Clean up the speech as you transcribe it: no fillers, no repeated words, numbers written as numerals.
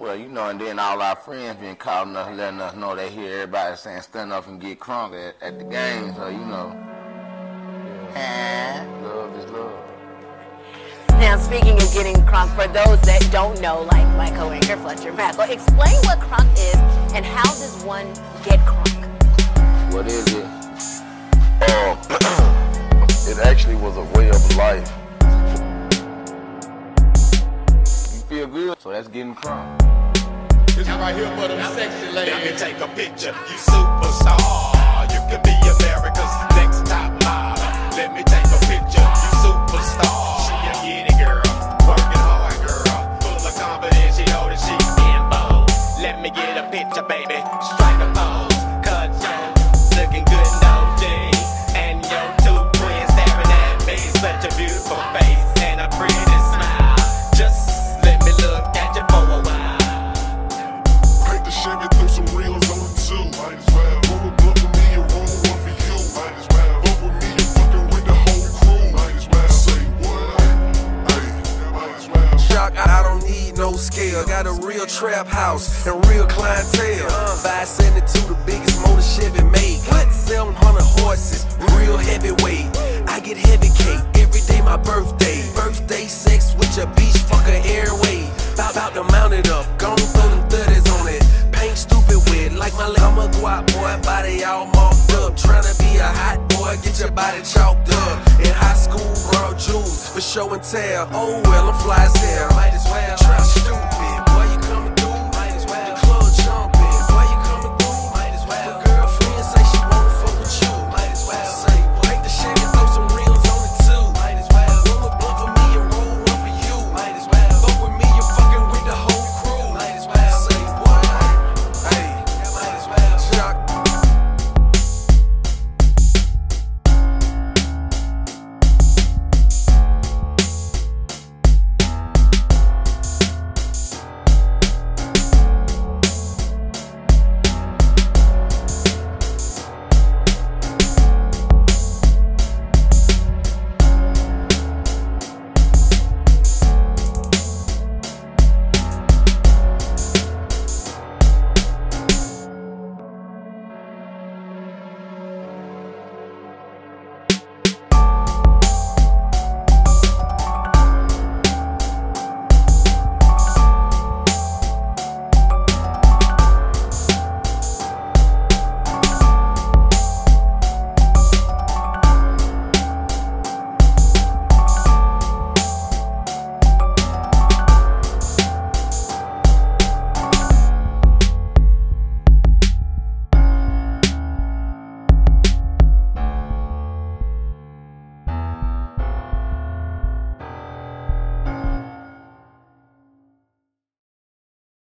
Well, you know, and then all our friends been calling us, letting us know they hear everybody saying stand up and get crunk at the game, so you know. Yeah. Love is love. Now, speaking of getting crunk, for those that don't know, like my co-anchor Fletcher Mackel, explain what crunk is and how does one get crunk? What is it? It actually was a way of life. You feel good? So that's getting crunk. This right here for them sexy ladies. Let me take a picture, you superstar. You could be America's next top model. Let me take a picture, you superstar. She a giddy girl, working hard girl, full of confidence, she know that she can bold. Let me get a picture, baby, strike a pose, cut your looking good in those jeans, and your two twins staring at me. Such a beautiful face and a pretty smile. Just let me look at you for a while. Chevy through some reels on the two. Might as well. Roll a blunt with me and roll one for you. Might as well. Fuck with me and fucking with the whole crew. Might as well. Say what? Hey, might as well. Shock, I don't need no scale. Got a real trap house and real clientele. 572, the biggest motor Chevy made. 700 horses, real heavyweight. I get heavy cake every day, my birthday. Birthday sex with your beach fucker airway. About to mount it up, gon' throw them 30s on it. Paint stupid with like my leg. I'm a guap boy, body all marked up. Tryna be a hot boy, get your body chalked up. In high school, raw jewels for show and tell. Oh well, I'm fly as hell. Might as well. Trust you.